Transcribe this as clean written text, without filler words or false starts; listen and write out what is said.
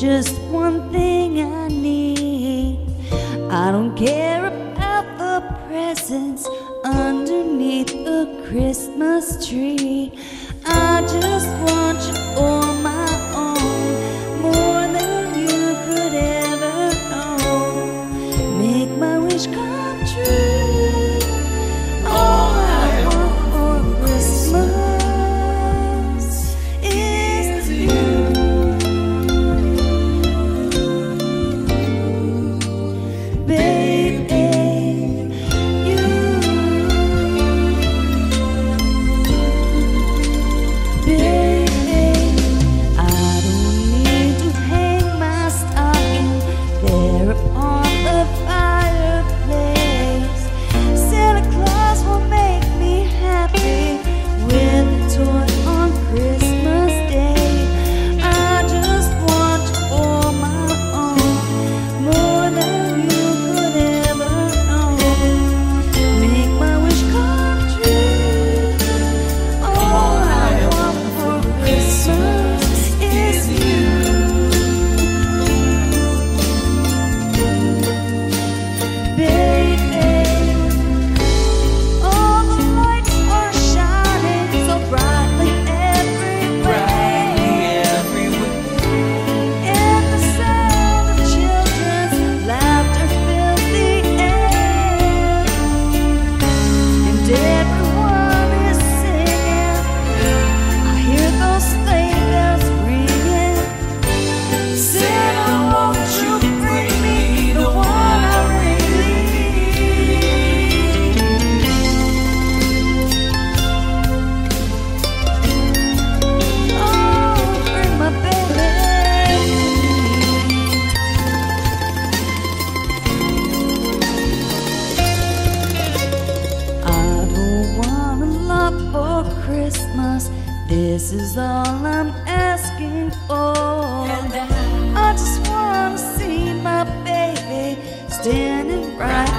just one thing I need. I don't care about the presents underneath the Christmas tree. I just want you for my own, more than you could ever know. Make my wish come true. All I want for Christmas is you. Baby, you. Baby, I don't need to hang my stocking there upon the fireplace. Santa Claus will make me happy with a toy on Christmas Day. I just want you for my own, more than you could ever know. Make my wish come true. All I want for Christmas is you. Baby, all the lights are shining so brightly everywhere, and the sound of children's laughter fills the air, and everyone is singing. I hear those sleigh bells ringing. Santa, won't you bring me the one I really need? Oh, bring my baby to me. I don't want a lot for Christmas. This is all I'm asking for. I just wanna see my baby standing right